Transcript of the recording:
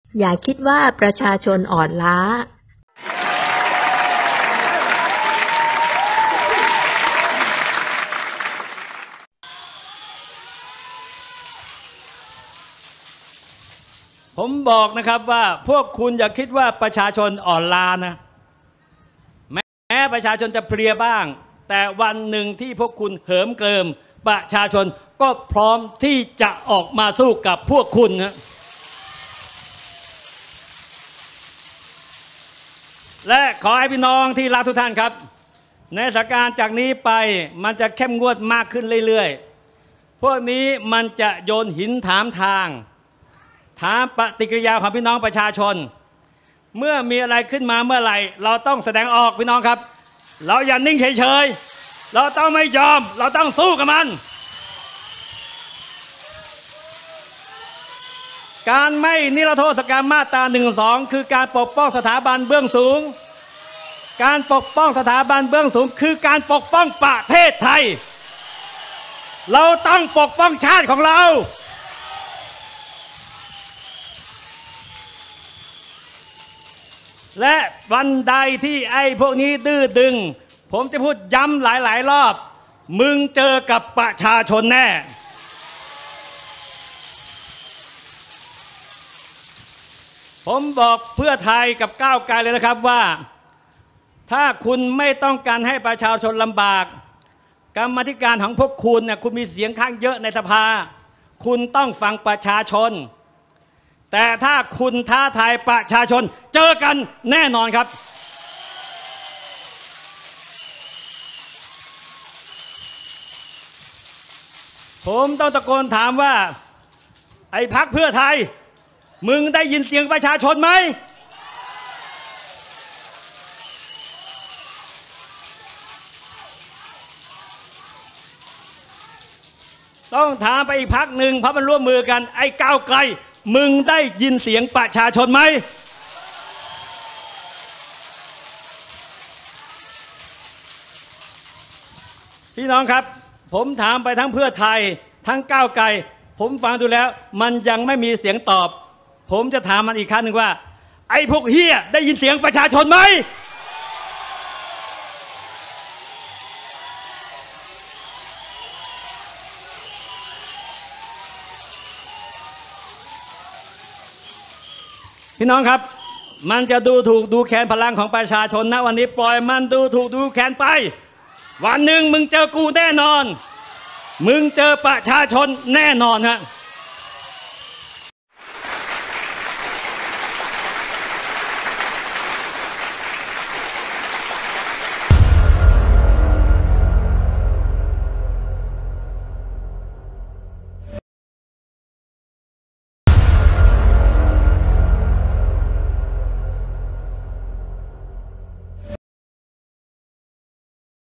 อย่าคิดว่าประชาชนอ่อนล้าผมบอกนะครับว่าพวกคุณอย่าคิดว่าประชาชนอ่อนล้านะแม้ประชาชนจะเพลียบ้างแต่วันหนึ่งที่พวกคุณเหิมเกริมประชาชนก็พร้อมที่จะออกมาสู้กับพวกคุณนะและขอให้พี่น้องที่รักทุกท่านครับในสถานการณ์จากนี้ไปมันจะเข้มงวดมากขึ้นเรื่อยๆพวกนี้มันจะโยนหินถามทางถามปฏิกิริยาของพี่น้องประชาชนเมื่อมีอะไรขึ้นมาเมื่อไหร่เราต้องแสดงออกพี่น้องครับเราอย่านิ่งเฉยๆเราต้องไม่ยอมเราต้องสู้กับมันการไม่นิรโทษกรรมมาตรา 112 คือการปกป้องสถาบันเบื้องสูงการปกป้องสถาบันเบื้องสูงคือการปกป้องประเทศไทยเราต้องปกป้องชาติของเราและวันใดที่ไอ้พวกนี้ดื้อดึงผมจะพูดย้ำหลายๆรอบมึงเจอกับประชาชนแน่ผมบอกเพื่อไทยกับก้าวไกลเลยนะครับว่าถ้าคุณไม่ต้องการให้ประชาชนลำบากกรรมาธิการของพวกคุณเนี่ยคุณมีเสียงข้างเยอะในสภาคุณต้องฟังประชาชนแต่ถ้าคุณท้าทายประชาชนเจอกันแน่นอนครับผมต้องตะโกนถามว่าไอ้พรรคเพื่อไทยมึงได้ยินเสียงประชาชนไหมต้องถามไปอีกพรรคหนึ่งเพราะมันร่วมมือกันไอ้ก้าวไกลมึงได้ยินเสียงประชาชนไหมพี่น้องครับผมถามไปทั้งเพื่อไทยทั้งก้าวไกลผมฟังดูแล้วมันยังไม่มีเสียงตอบผมจะถามมันอีกครั้งหนึ่งว่าไอ้พวกเฮียได้ยินเสียงประชาชนไหมพี่น้องครับมันจะดูถูกดูแคลนพลังของประชาชนนะวันนี้ปล่อยมันดูถูกดูแคลนไปวันหนึ่งมึงเจอกูแน่นอนมึงเจอประชาชนแน่นอนฮะ